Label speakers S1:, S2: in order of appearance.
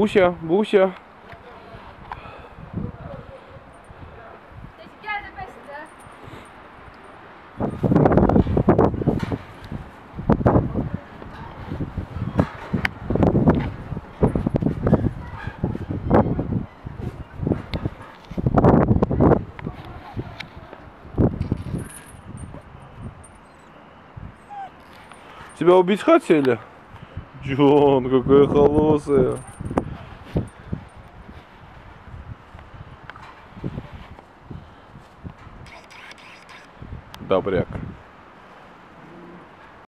S1: Буся, Буся. Тебя убить хотели? Джон, какая холосая. Добряк.